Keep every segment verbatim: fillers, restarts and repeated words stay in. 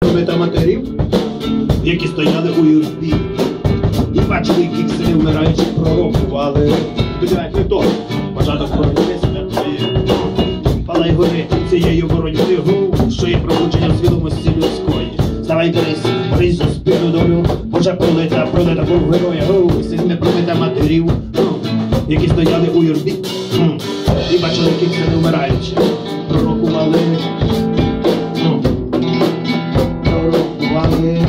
промита матерів, які стояли у юрбі. І бачили, яких синів вмираючих пророкували. Як не то, початок боротьби святої. Палай гори цією боротьби, що є пробудження свідомості людської. Ставай дорись, борись за спільну долю, Божа пролита, пролита був героя, сизми промита матерів, які стояли у юрбі. І бачили, яких синів вмираючих пророкували. Пророкували.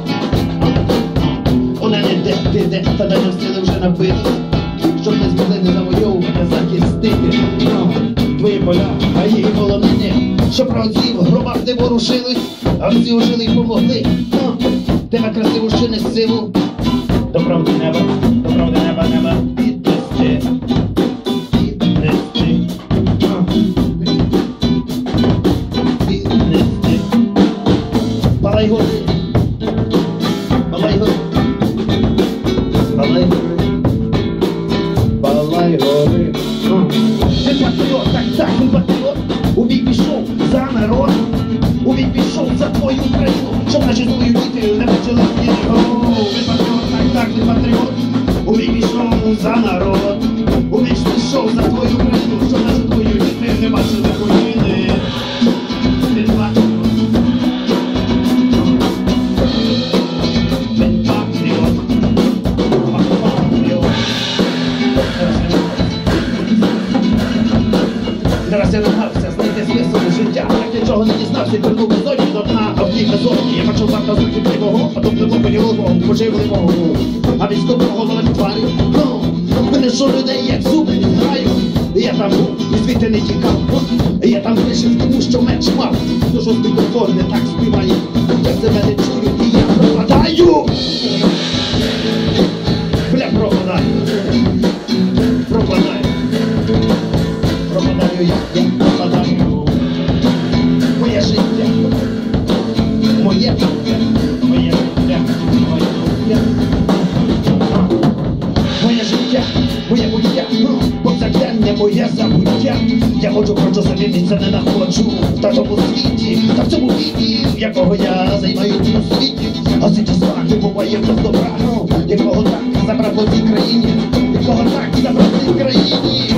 Вона не де, де, де, та дай нам сили вже набити, щоб не змогли не завойовувати, захистити твої поля, а її полонені, що праотців в гробах не ворушились, а всі ожили й помогли. Тебе красиву ще не силу, до правди неба, до правди неба, неба піднести, піднести, піднести. Палай гори, палай гори, палай гори, палай гори. Він патріот, так, так, він патріот, у бій пішов за народ, у бій пішов за твою Україну, щоб наші твої діти не бачили війни. Він патріот, так, так, він патріот, у бій пішов за народ, у бій пішов за твою Україну, щоб наші твої діти не бачили війни. Він патріот. Він патріот. Патріот. Зараз я намагався знайти смисл життя, так нічого не дізнався, вернув до зоні до дна, а в ній безодні. Я бачив варта звуки плівого, а то плимо мені голову, поживливого. А від стопного ловить тварі, ну, мене що людей як зуби не граю. Я там був, і звідти не тікав, я там вирішив, тому що меч мав. То що співкор не так співає, я себе не чую, і я пропадаю. Бля, пропадаю. Пропадаю. Пропадаю я, я пропадаю. Моє життя, моє життя, моє життя, моє життя, моє життя, моє буття, повсякденне моє забуття. Я ходжу, ходжу, собі місця не находжу в такому світі, та в цьому віці, якого я займаю на світі. А світі слави буває без добра, якого так забрав по цій країні, якого так забрав по цій країні.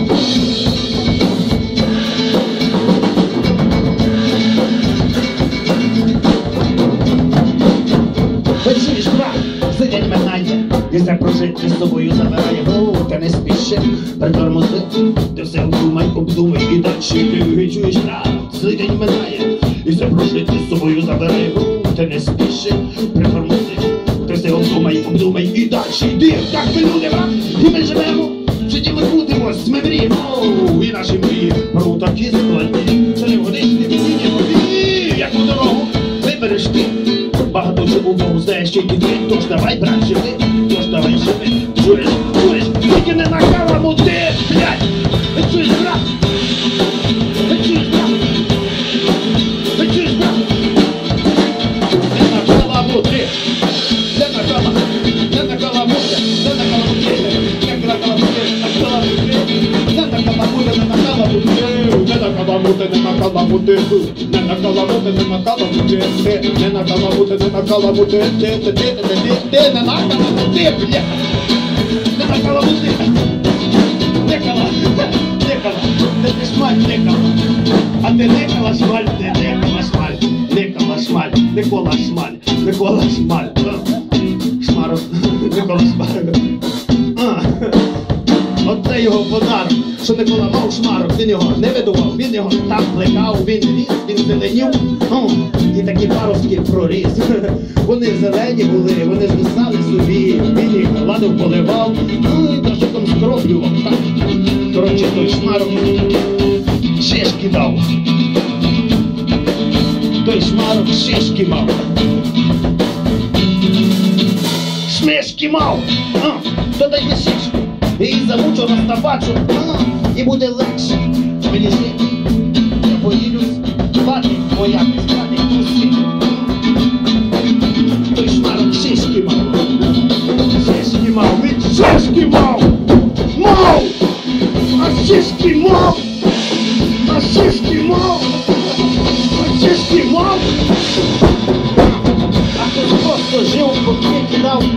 Чуєш, брат, сидять минає, і все прожити з собою забирає. О, та не спіши, притормози, ти все обдумай, обдумай і дальше ти чуєш, брат, сидять минає, і все прожити з собою забирає. О, ти не спіши, притормози, ти все обдумай, обдумай і дальше йди. Так ми люди, брат, і ми живемо, в житті ми крутимось, ми мріємо, о, і наші мрії про такі складні, це не водичні, мені не воді, яку дорогу вибереш ти. Багато живу, бо знаєш, ще ті дві, тож давай, брат, живи, тож давай, живи. Чуєш, чуєш, тільки не накаламути, блядь! Ви чуєш, брат? Ви чуєш, брат? Ви чуєш, брат? Не накаламути, не накаламути, не накаламути, не накаламути, не накаламути, не накаламути, не накаламути, не накаламути, не накаламути, не накаламути, не накаламути, не накаламути, не накаламути, не накаламути, ти, ти, ти, ти, ти, не накаламути, бля, не накаламути, не кала, не кала, ти шмаль, не кала, а ти не кала шмаль, ти не кала шмаль, не кала шмаль, Микола шмаль, Микола шмаль, шмарок, Микола шмаль, оце його подарок, що Микола мав шмарок, він його не видував, він його там плекав, він ріс, він зеленів, о, і такі паростки проріс. Вони зелені були, вони звисали собі, він їх ладив, поливав, ну і дощиком скроплював, так. Коротше, той шмарок шишки дав. Той шмарок шишки мав. Шмишки мав, а, то дай мені шишку. І замучу, розтабачу, і буде легше мені жити. Я поїдусь, бати моя безпати кусі. Той шмарок шишки мав. Шишки мав, він шишки мав! Мав! А шишки мав! А шишки мав! А шишки мав!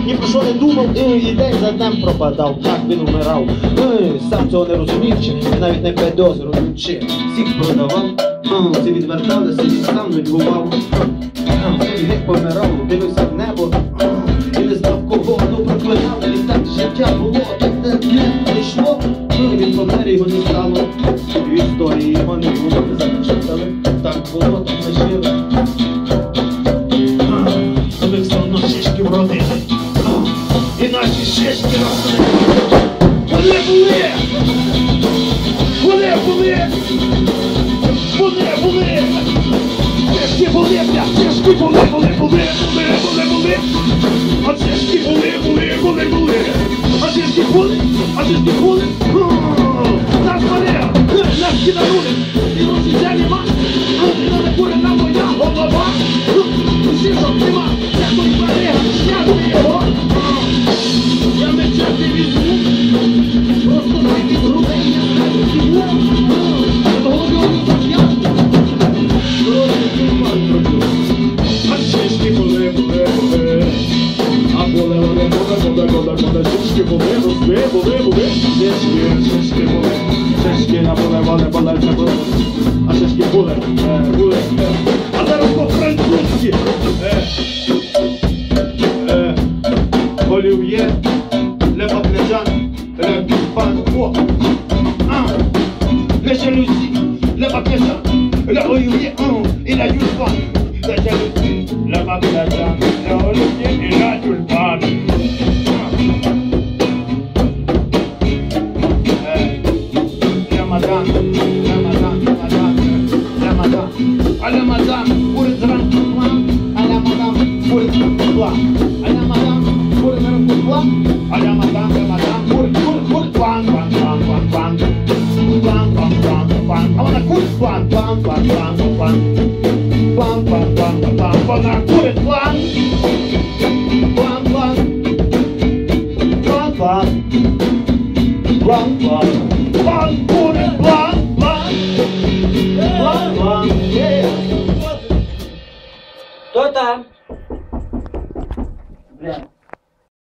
ні про що не думав, і день за днем пропадав, так він вмирав. Сам цього не розумівчи, навіть не підозрюючи. Всіх продавав, всі відверталися, і сам нудьгував. І геть помирав, дивився в небо, і не знав кого, ну проклинав, і так життя було, так не прийшло. Він помер, його не стало, в історії його не було, не запечатали, так було, так лишили. Але все одно шишки вродили, і наші шишки росли. Вони були! Вони були! Вони були! Шишки були, бля! Шишки були, були, були, були, були, були! А шишки були, були, були, були! А шишки були, а шишки були! Нас Марія! Нас киданули! І рушиця нема! І на кури на моя голова! Шишок нема! Я тут Марія! Я його! Я меча не візьму! Просто такі груди і я знаю фігу! До голови зап'ятку! Просто кульман роблю! А шишки були, були, були! А були, були, були, були, були, були! Шишки були, були, були, були! Шишки, шишки були! Шишки, а були, були, були, були! А шишки були, були! А зараз по-французьки! Олів'є, le baclajan, le pan, oh, ah, le jalousie, le baclajan, le olivier, oh, et la tulpan, la jalousie, le baclajan, le olivier et la tulpan. La madame, la madame, la madame, la madame, à la madame, pour le trente-trois, à la madame, pour le trente-trois, à la madame, pour le trente-trois, à la madame, la madame, pour le trente-trois, pan, pan, pan, pan, pan, pan, pan, pan, pan, I wanna cook pan, pan, pan, pan, pan, pan, pan, pan, pan, pan, pan, pan, pan, pan, pan, pan,